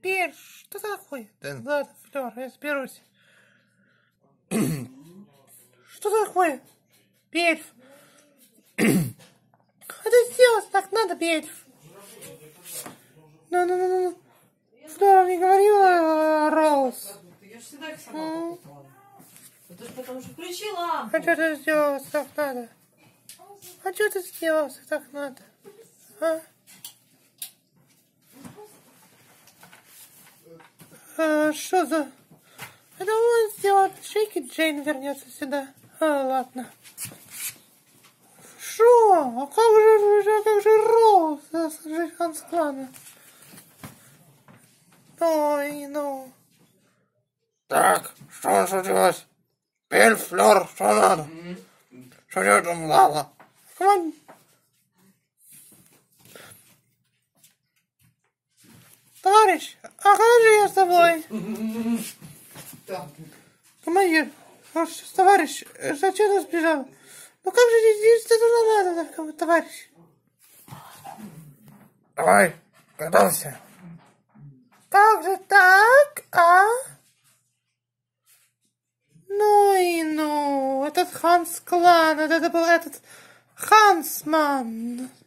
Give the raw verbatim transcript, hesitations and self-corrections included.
Пель, что такое? Да ладно, Флёр, я разберусь. Что такое? Бельф. Это сделать так надо, Бельф. Ну, ну, ну, ну. Флёр не говорила, Роуз. Я же всегда их сама покупала. Это же потому что включи лампу. А что ты сделала так надо? А что ты сделала так надо? А? А, что за... Это он сделал. Шейки Джейн вернется сюда. А, ладно. Шо? А как же, а как же Роуз? Ханс Клана. Ой, ну. Так, что случилось? Бель, Флёр, что надо? Mm-hmm. Что я там лава? Come on. Товарищ, а как же я с тобой? Командир, товарищ, зачем ты сбежал? Ну как же здесь это надо, товарищ? Давай, готовься. Как же так, а? Ну и ну, этот Ханс Клан, это был этот Хансман.